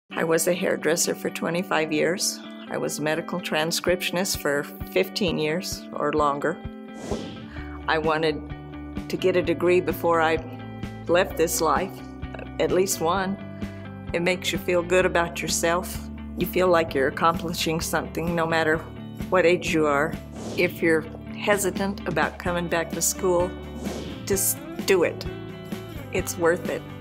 I was a hairdresser for 25 years. I was a medical transcriptionist for 15 years or longer. I wanted to get a degree before I left this life, at least one. It makes you feel good about yourself. You feel like you're accomplishing something no matter what age you are. If you're hesitant about coming back to school, just do it. It's worth it.